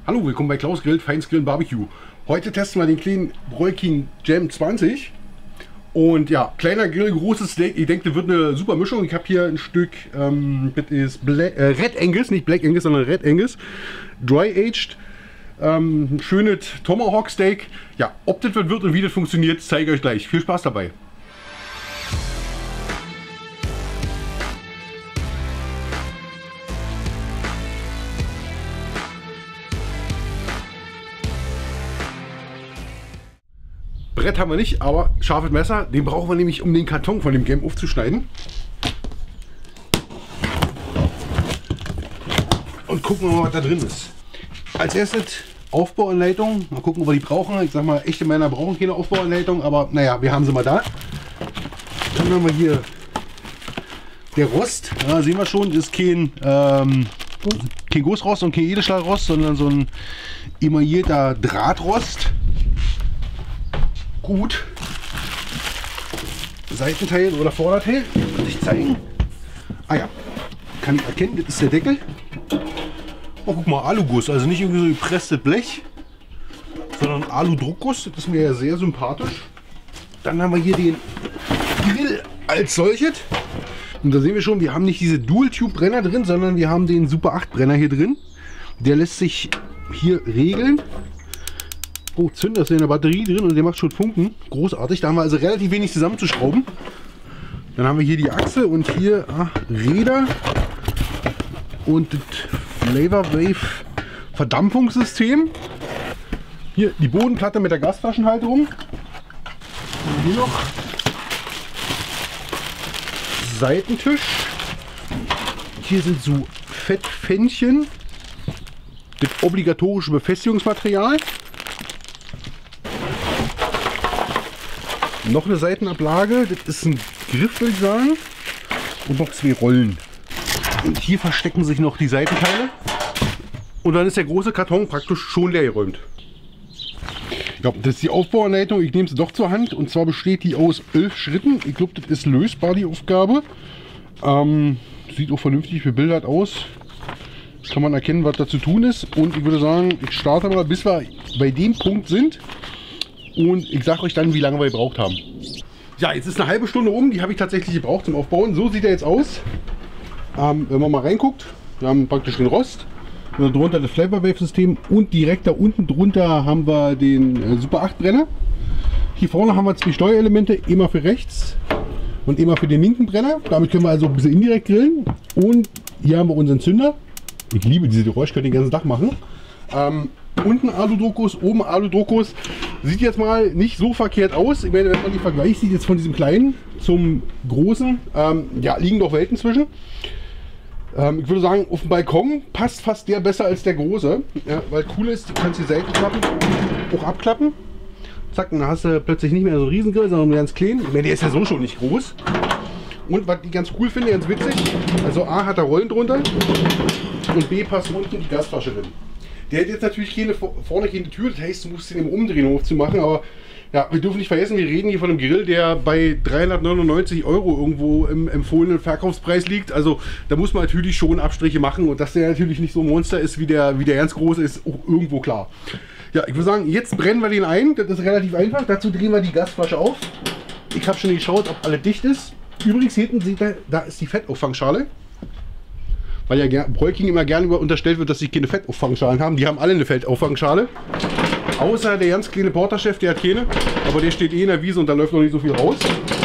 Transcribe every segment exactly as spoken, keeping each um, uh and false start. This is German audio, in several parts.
Hallo, willkommen bei Klaus Grill, Feins Grill Barbecue. Heute testen wir den kleinen Breuking Jam zwanzig. Und ja, kleiner Grill, großes Steak. Ich denke, das wird eine super Mischung. Ich habe hier ein Stück, ähm, das ist Black, äh, Red Angus, nicht Black Angus, sondern Red Angus. Dry Aged. Ähm, ein schönes Tomahawk Steak. Ja, ob das wird und wie das funktioniert, zeige ich euch gleich. Viel Spaß dabei. Brett haben wir nicht, aber scharfes Messer, den brauchen wir nämlich, um den Karton von dem Game aufzuschneiden. Und gucken wir mal, was da drin ist. Als erstes Aufbauanleitung. Mal gucken, ob wir die brauchen. Ich sag mal, echte Männer brauchen keine Aufbauanleitung, aber naja, wir haben sie mal da. Dann haben wir hier der Rost. Da sehen wir schon, ist kein, ähm, kein Gussrost und kein Edelstahlrost, sondern so ein emaillierter Drahtrost. Gut. Seitenteil oder Vorderteil. Kann ich zeigen. Ah ja, kann ich erkennen, das ist der Deckel. Oh, guck mal, Aluguss, also nicht irgendwie so gepresstes Blech, sondern Alu-Druckguss. Das ist mir ja sehr sympathisch. Dann haben wir hier den Grill als solches. Und da sehen wir schon, wir haben nicht diese Dual-Tube-Brenner drin, sondern wir haben den Super acht Brenner hier drin. Der lässt sich hier regeln. Oh, Zünder ist in der Batterie drin und der macht schon Funken. Großartig. Da haben wir also relativ wenig zusammenzuschrauben. Dann haben wir hier die Achse und hier ah, Räder und das Flavor Wave Verdampfungssystem. Hier die Bodenplatte mit der Gasflaschenhalterung. Und hier noch Seitentisch. Hier sind so Fettpfännchen. Das obligatorische Befestigungsmaterial. Noch eine Seitenablage, das ist ein Griff, würde ich sagen. Und noch zwei Rollen. Und hier verstecken sich noch die Seitenteile. Und dann ist der große Karton praktisch schon leer geräumt. Ja, das ist die Aufbauanleitung. Ich nehme sie doch zur Hand. Und zwar besteht die aus elf Schritten. Ich glaube, das ist lösbar, die Aufgabe. Ähm, sieht auch vernünftig bebildert aus. Kann man erkennen, was da zu tun ist. Und ich würde sagen, ich starte mal, bis wir bei dem Punkt sind. Und ich sage euch dann, wie lange wir gebraucht haben. Ja, jetzt ist eine halbe Stunde um, die habe ich tatsächlich gebraucht zum Aufbauen. So sieht er jetzt aus. Ähm, wenn man mal reinguckt, wir haben praktisch den Rost, und darunter das Flavor Wave System und direkt da unten drunter haben wir den äh, Super acht Brenner. Hier vorne haben wir zwei Steuerelemente, immer für rechts und immer für den linken Brenner. Damit können wir also ein bisschen indirekt grillen. Und hier haben wir unseren Zünder. Ich liebe diese Geräusche, können den ganzen Tag machen. Ähm, Unten Alu-Druckguss, oben Alu-Druckguss. Sieht jetzt mal nicht so verkehrt aus. Ich meine, wenn man die Vergleich sieht jetzt von diesem kleinen zum großen, ähm, ja, liegen doch Welten zwischen. Ähm, ich würde sagen, auf dem Balkon passt fast der besser als der große. Ja, weil cool ist, du kannst die Seitenklappen auch abklappen. Zack, dann hast du plötzlich nicht mehr so einen Riesengrill, sondern einen ganz kleinen. Ich meine, der ist ja so schon nicht groß. Und was ich ganz cool finde, ganz witzig, also A hat er Rollen drunter und B passt unten die Gasflasche drin. Der hat jetzt natürlich keine, vorne keine Tür, das heißt, du musst den eben umdrehen, um aufzumachen, aber ja, wir dürfen nicht vergessen, wir reden hier von einem Grill, der bei dreihundertneunundneunzig Euro irgendwo im empfohlenen Verkaufspreis liegt. Also da muss man natürlich schon Abstriche machen und dass der natürlich nicht so ein Monster ist, wie der, wie der ganz große, ist auch irgendwo klar. Ja, ich würde sagen, jetzt brennen wir den ein, das ist relativ einfach. Dazu drehen wir die Gasflasche auf. Ich habe schon geschaut, ob alles dicht ist. Übrigens, hinten sieht man, da ist die Fettauffangschale. Weil ja Breuking immer gerne unterstellt wird, dass sie keine Fettauffangschalen haben. Die haben alle eine Fettauffangschale. Außer der ganz kleine Porterchef, der hat keine. Aber der steht eh in der Wiese und da läuft noch nicht so viel raus.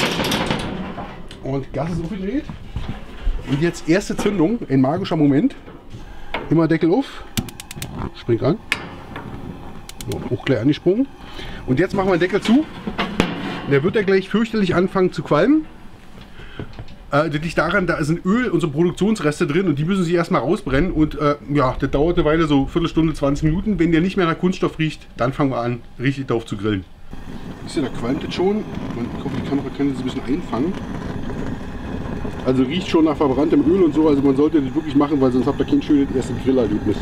Und Gas ist aufgedreht. Und jetzt erste Zündung, ein magischer Moment. Immer Deckel auf. Springt an. So, auch gleich angesprungen. Und jetzt machen wir den Deckel zu. Und der wird ja gleich fürchterlich anfangen zu qualmen. Äh, das liegt daran, da sind Öl und so Produktionsreste drin und die müssen sich erstmal rausbrennen und äh, ja, das dauert eine Weile, so Viertelstunde, zwanzig Minuten. Wenn der nicht mehr nach Kunststoff riecht, dann fangen wir an, richtig drauf zu grillen. Ist ja, da qualmt es schon. Ich hoffe, die Kamera kann das ein bisschen einfangen. Also riecht schon nach verbranntem Öl und so, also man sollte das wirklich machen, weil sonst habt ihr kein schönes erstes Grillerlebnis.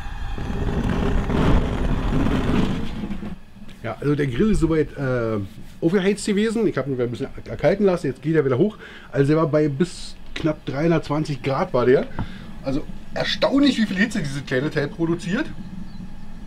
Ja, also der Grill ist soweit äh, aufgeheizt gewesen. Ich habe ihn ein bisschen erkalten lassen, jetzt geht er wieder hoch. Also er war bei bis knapp dreihundertzwanzig Grad war der. Also erstaunlich, wie viel Hitze dieses kleine Teil produziert.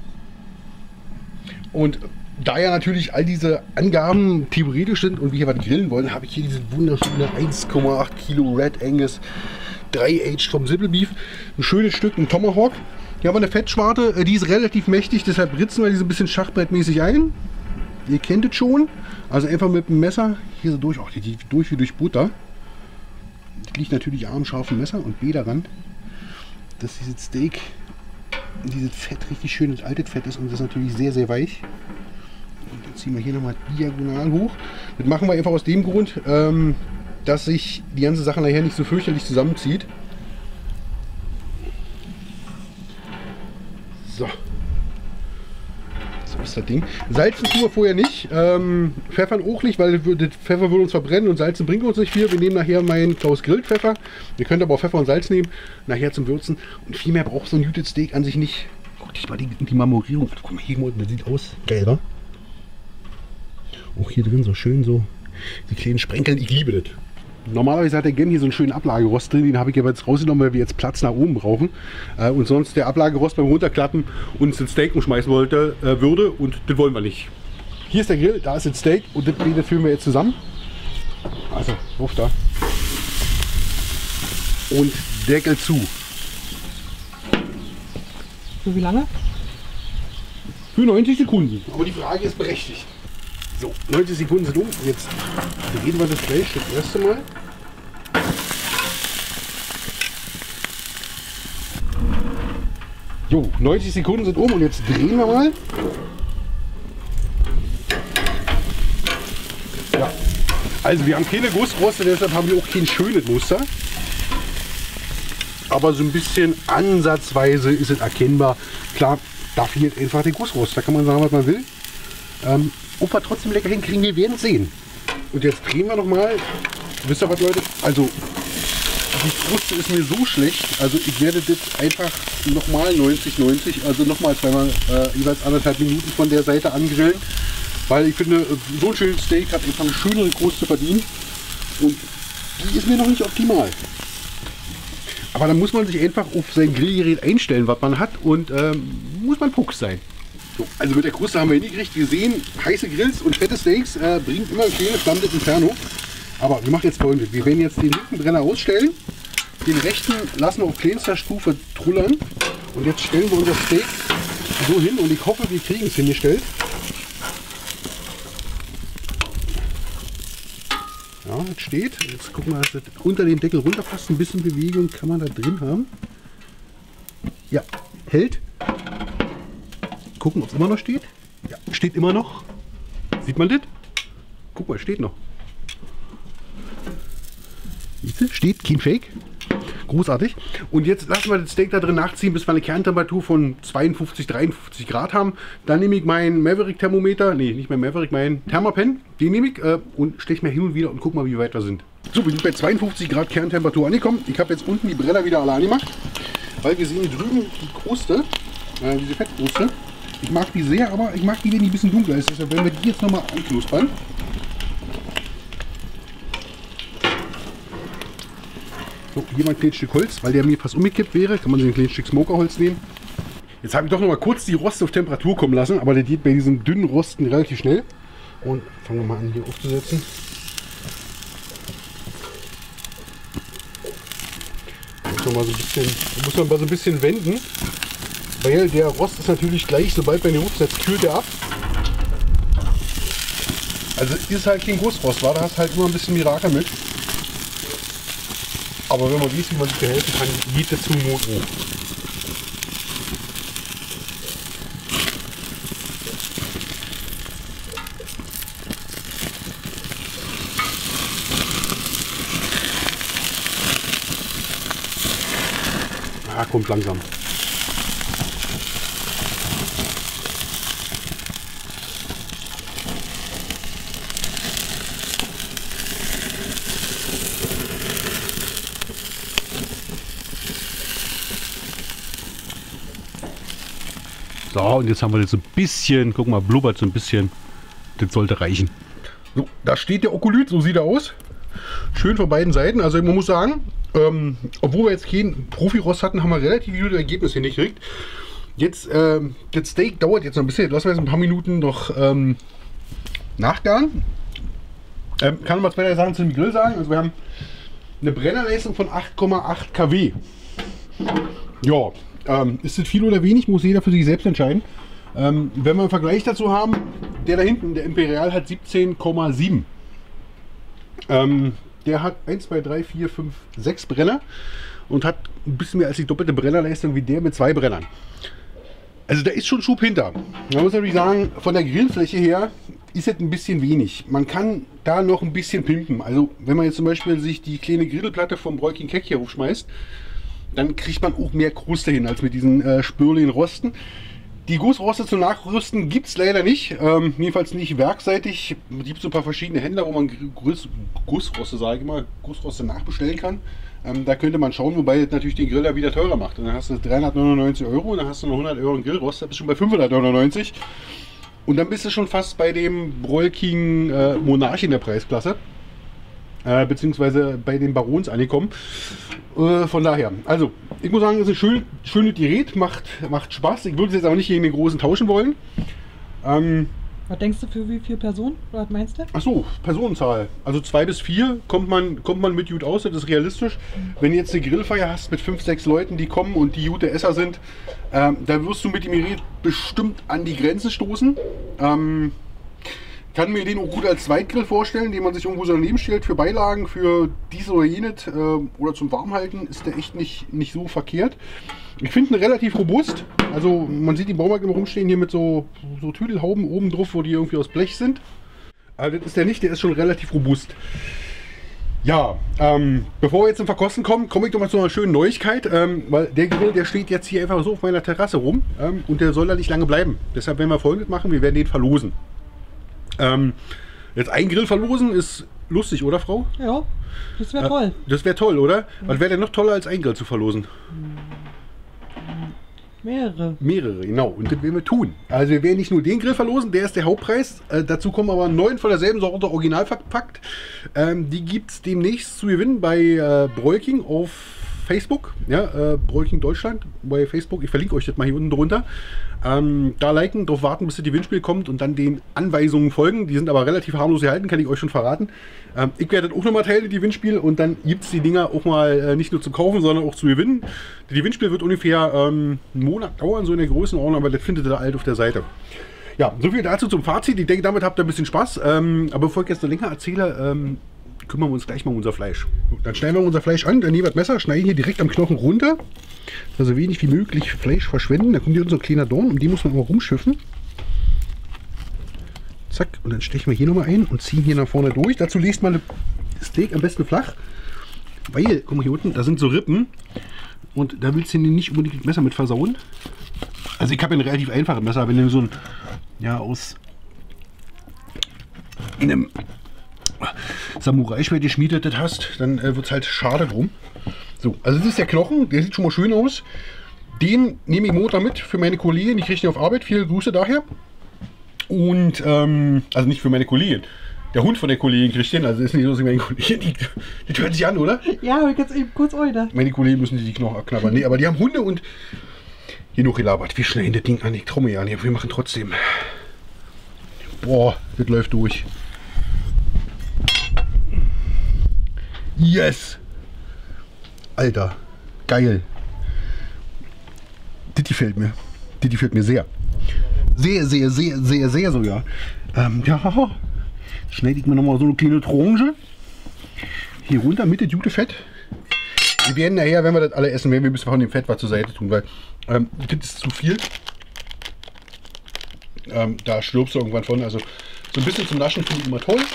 Und da ja natürlich all diese Angaben theoretisch sind und wir hier was grillen wollen, habe ich hier diese wunderschöne eins Komma acht Kilo Red Angus drei Aged vom Simple Beef. Ein schönes Stück, ein Tomahawk. Hier haben wir eine Fettschwarte, die ist relativ mächtig, deshalb ritzen wir die so ein bisschen schachbrettmäßig ein. Ihr kennt es schon. Also einfach mit dem Messer hier so durch, oh, die geht durch wie durch Butter. Das liegt natürlich A am scharfen Messer und B daran, dass dieses Steak, dieses Fett richtig schönes altes Fett ist und das ist natürlich sehr, sehr weich. Und dann ziehen wir hier nochmal diagonal hoch. Das machen wir einfach aus dem Grund, ähm, dass sich die ganze Sache nachher nicht so fürchterlich zusammenzieht. So. So ist das Ding. Salzen tun wir vorher nicht. Ähm, Pfeffern auch nicht, weil das Pfeffer würde uns verbrennen und Salzen bringt uns nicht viel. Wir nehmen nachher meinen Klaus Grillt Pfeffer. Ihr könnt aber auch Pfeffer und Salz nehmen, nachher zum Würzen. Und viel mehr braucht so ein gutes Steak an sich nicht. Guck dich mal die, die Marmorierung. Guck mal hier, das sieht aus. Geil, oder? Auch hier drin so schön so die kleinen Sprenkeln. Ich liebe das. Normalerweise hat der Gen hier so einen schönen Ablagerost drin, den habe ich jetzt rausgenommen, weil wir jetzt Platz nach oben brauchen. Äh, und sonst der Ablagerost beim Runterklappen uns ins Steak umschmeißen wollte, äh, würde und das wollen wir nicht. Hier ist der Grill, da ist das Steak und das beide führen wir jetzt zusammen. Also, ruf da. Und Deckel zu. Für wie lange? Für neunzig Sekunden. Aber die Frage ist berechtigt. So, neunzig Sekunden sind um. Jetzt drehen wir das Fleisch das erste Mal. Jo, neunzig Sekunden sind um und jetzt drehen wir mal. Ja, also wir haben keine Gussroste, deshalb haben wir auch kein schönes Muster. Aber so ein bisschen ansatzweise ist es erkennbar. Klar, da fehlt einfach der Gussrost. Da kann man sagen, was man will. Ähm, ob wir trotzdem lecker hinkriegen, wir werden sehen. Und jetzt drehen wir noch mal. Wisst ihr was, Leute? Also die Kruste ist mir so schlecht. Also ich werde das einfach nochmal neunzig neunzig, also nochmal zweimal äh, jeweils anderthalb Minuten von der Seite angrillen. Weil ich finde, so ein schönes Steak hat einfach eine schönere Kruste verdient. Und die ist mir noch nicht optimal. Aber dann muss man sich einfach auf sein Grillgerät einstellen, was man hat. Und ähm, muss man Fuchs sein. So, also mit der Kruste haben wir hingekriegt. Wir sehen, heiße Grills und fette Steaks äh, bringen immer ein schönes flammendes Inferno. Aber wir machen jetzt folgendes. Wir werden jetzt den linken Brenner ausstellen. Den rechten lassen wir auf kleinster Stufe trullern. Und jetzt stellen wir unser Steak so hin und ich hoffe, wir kriegen es hingestellt. Ja, das steht. Jetzt gucken wir, dass das unter den Deckel runterpasst. Ein bisschen Bewegung kann man da drin haben. Ja, hält. Gucken, ob es immer noch steht. Ja, steht immer noch. Sieht man das? Guck mal, steht noch. Siehst du? Steht, kein Fake. Großartig. Und jetzt lassen wir das Steak da drin nachziehen, bis wir eine Kerntemperatur von zweiundfünfzig, dreiundfünfzig Grad haben. Dann nehme ich meinen Maverick-Thermometer, nee, nicht mein Maverick, meinen Thermapen. Den nehme ich äh, und steche mir hin und wieder und guck mal, wie weit wir sind. So, wir sind bei zweiundfünfzig Grad Kerntemperatur angekommen. Ich habe jetzt unten die Brenner wieder allein gemacht, weil wir sehen hier drüben die Kruste, äh, diese Fettkruste. Ich mag die sehr, aber ich mag die, wenn die ein bisschen dunkler ist. Deshalb werden wir die jetzt nochmal anknuspern. So, hier mal ein kleines Stück Holz, weil der mir fast umgekippt wäre. Kann man sich ein kleines Stück Smokerholz nehmen. Jetzt habe ich doch noch mal kurz die Roste auf Temperatur kommen lassen, aber der geht bei diesen dünnen Rosten relativ schnell. Und fangen wir mal an, hier aufzusetzen. Muss man mal so ein bisschen, muss man mal so ein bisschen wenden. Weil der Rost ist natürlich gleich, sobald man den hochsetzt, kühlt er ab. Also ist halt kein Gussrost, war, da hast halt immer ein bisschen Mirakel mit. Aber wenn man weiß, wie man sich helfen kann, geht es zum Not hoch. Ah, kommt langsam. So, und jetzt haben wir das so ein bisschen, guck mal, blubbert so ein bisschen. Das sollte reichen. So, da steht der Okolyt, so sieht er aus. Schön von beiden Seiten. Also man muss sagen, ähm, obwohl wir jetzt keinen Profirost hatten, haben wir relativ gute Ergebnisse hingekriegt. Jetzt, äh, das Steak dauert jetzt noch ein bisschen. Lassen wir jetzt ein paar Minuten noch ähm, nachgaren. Ähm, kann man zwei Sachen zum Grill sagen. Also wir haben eine Brennerleistung von acht Komma acht Kilowatt. Ja, ähm, ist das viel oder wenig, muss jeder für sich selbst entscheiden. Ähm, wenn wir einen Vergleich dazu haben, der da hinten, der Imperial, hat siebzehn Komma sieben. Ähm, der hat eins, zwei, drei, vier, fünf, sechs Brenner und hat ein bisschen mehr als die doppelte Brennerleistung wie der mit zwei Brennern. Also da ist schon Schub hinter. Man muss natürlich sagen, von der Grillfläche her ist es ein bisschen wenig. Man kann da noch ein bisschen pimpen. Also wenn man jetzt zum Beispiel sich die kleine Grillplatte vom Broiking Keck hier hochschmeißt, dann kriegt man auch mehr Kruste hin als mit diesen äh, Spürlen Rosten. Die Gussroste zum Nachrüsten gibt es leider nicht, ähm, jedenfalls nicht werkseitig. Es gibt so ein paar verschiedene Händler, wo man Guss, Gussroste, sage ich mal, Gussroste nachbestellen kann. Ähm, da könnte man schauen, wobei das natürlich den Grill da wieder teurer macht. Und dann hast du dreihundertneunundneunzig Euro und dann hast du noch hundert Euro Grillrost, da bist du schon bei fünfhundertneunundneunzig. Und dann bist du schon fast bei dem Broiking äh, Monarch in der Preisklasse. Äh, beziehungsweise bei den Barons angekommen. Äh, von daher, also ich muss sagen, es ist ein schön, schönes Gerät, macht, macht Spaß. Ich würde es jetzt aber nicht gegen den großen tauschen wollen. Ähm, Was denkst du, für wie viele Personen? Was meinst du? Achso, Personenzahl. Also zwei bis vier kommt man, kommt man mit gut aus, das ist realistisch. Wenn du jetzt eine Grillfeier hast mit fünf, sechs Leuten, die kommen und die gute Esser sind, ähm, da wirst du mit dem Gerät bestimmt an die Grenzen stoßen. Ähm, kann mir den auch gut als Zweitgrill vorstellen, den man sich irgendwo so daneben stellt für Beilagen, für dies oder jenes äh, oder zum Warmhalten ist der echt nicht, nicht so verkehrt. Ich finde ihn relativ robust. Also man sieht die Baumarkt immer rumstehen hier mit so, so Tüdelhauben oben drauf, wo die irgendwie aus Blech sind. Aber das ist der nicht, der ist schon relativ robust. Ja, ähm, bevor wir jetzt zum Verkosten kommen, komme ich doch mal zu einer schönen Neuigkeit, ähm, weil der Grill, der steht jetzt hier einfach so auf meiner Terrasse rum ähm, und der soll da nicht lange bleiben. Deshalb werden wir Folgendes machen, wir werden den verlosen. Ähm, jetzt ein Grill verlosen ist lustig, oder Frau? Ja, das wäre toll. Äh, das wäre toll, oder? Mhm. Was wäre denn noch toller als ein Grill zu verlosen? Mehrere. Mehrere, genau. Und das werden wir tun. Also wir werden nicht nur den Grill verlosen, der ist der Hauptpreis. Äh, dazu kommen aber neun von derselben Sorte original verpackt. Ähm, die gibt es demnächst zu gewinnen bei äh, Broiking auf Facebook, ja, äh, Broiking Deutschland bei Facebook. Ich verlinke euch das mal hier unten drunter. Ähm, da liken, darauf warten, bis das Gewinnspiel kommt und dann den Anweisungen folgen. Die sind aber relativ harmlos gehalten, kann ich euch schon verraten. Ähm, ich werde das auch nochmal teilen, das Gewinnspiel, und dann gibt es die Dinger auch mal äh, nicht nur zu kaufen, sondern auch zu gewinnen. Das Gewinnspiel wird ungefähr ähm, einen Monat dauern, so in der Größenordnung, aber das findet ihr da alt auf der Seite. Ja, soviel dazu zum Fazit. Ich denke, damit habt ihr ein bisschen Spaß. Ähm, aber bevor ich jetzt noch länger erzähle, ähm, kümmern wir uns gleich mal um unser Fleisch. Dann schneiden wir unser Fleisch an, dann nehmen wir das Messer, schneiden hier direkt am Knochen runter, dass wir so wenig wie möglich Fleisch verschwenden. Dann kommt hier unser kleiner Dorn, um den muss man immer rumschiffen. Zack, und dann stechen wir hier nochmal ein und ziehen hier nach vorne durch. Dazu legt man das Steak am besten flach, weil, guck mal hier unten, da sind so Rippen und da willst du nicht unbedingt das Messer mit versauen. Also ich habe ein relativ einfaches Messer, wenn du so ein, ja, aus einem Samurai-Schwert geschmiedetes hast, dann äh, wird es halt schade drum. So, also das ist der Knochen, der sieht schon mal schön aus. Den nehme ich Montag mit für meine Kollegin, die kriege ich auf Arbeit. Viele Grüße daher. Und, ähm, also nicht für meine Kollegin. Der Hund von der Kollegin kriegt den, also ist nicht so, dass ich meine Kollegin, die, die hört sich an, oder? Ja, aber jetzt eben kurz oder. Meine Kollegen müssen die Knochen abknabbern. Nee, aber die haben Hunde und genug gelabert. Wir schneiden das Ding an, ich traue mir an, wir machen trotzdem. Boah, das läuft durch. Yes! Alter, geil. Das gefällt mir. Das gefällt mir sehr. Sehr, sehr, sehr, sehr, sehr sogar. Ähm, ja, schneide ich mir nochmal so eine kleine Tranche. Hier runter mit dem gute Fett. Wir werden nachher, wenn wir das alle essen, werden wir ein bisschen von dem Fett was zur Seite tun, weil ähm, das ist zu viel. Ähm, da stirbst du irgendwann von. Also so ein bisschen zum Naschen finde ich immer toll.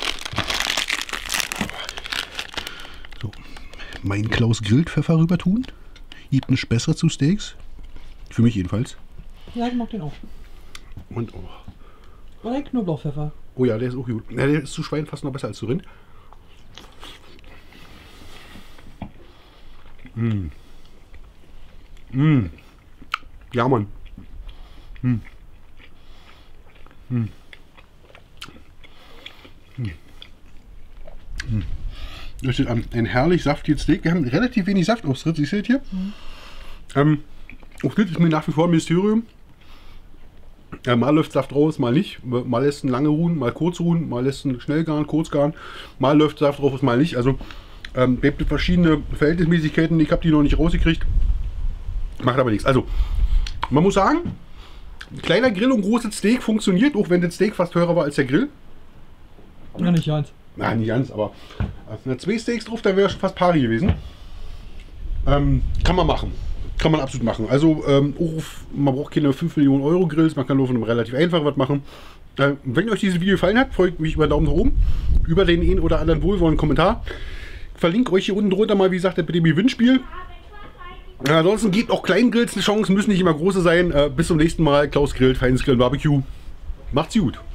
So, mein Klaus Grillpfeffer rüber tun. Gibt nichts Besseres zu Steaks. Für mich jedenfalls. Ja, ich mag den auch. Und oh. Oder Knoblauchpfeffer. Oh ja, der ist auch gut. Ja, der ist zu Schwein fast noch besser als zu Rind. Mm. Mm. Ja, Mann. Mm. Mm. Mm. Mm. Das ist ein, ein herrlich saftiges Steak. Wir haben relativ wenig Saft aufs Rind, ihr seht hier. Mm. Ähm, Auch das ist mir nach wie vor ein Mysterium. Ja, mal läuft Saft raus, mal nicht. Mal lässt ihn lange ruhen, mal kurz ruhen, mal lässt ihn schnell garen, kurz garen. Mal läuft Saft raus, mal nicht. Also ähm, gibt es verschiedene Verhältnismäßigkeiten. Ich habe die noch nicht rausgekriegt. Macht aber nichts. Also man muss sagen, kleiner Grill und großes Steak funktioniert, auch wenn das Steak fast teurer war als der Grill. Ja, nicht ganz. Nein, nicht ganz, aber äh, zwei Steaks drauf, da wäre schon fast pari gewesen. Ähm, kann man machen. Kann man absolut machen. Also ähm, auch, man braucht keine fünf Millionen Euro Grills, man kann nur von einem relativ einfach was machen. Äh, wenn euch dieses Video gefallen hat, freut mich über Daumen nach oben, über den einen oder anderen wohlwollenden Kommentar. Ich verlinke euch hier unten drunter mal, wie gesagt, mit dem Gewinnspiel. Äh, ansonsten gebt auch kleinen Grills eine Chance, müssen nicht immer große sein. Äh, bis zum nächsten Mal. Klaus grillt, feines Grillen Barbecue. Macht's gut.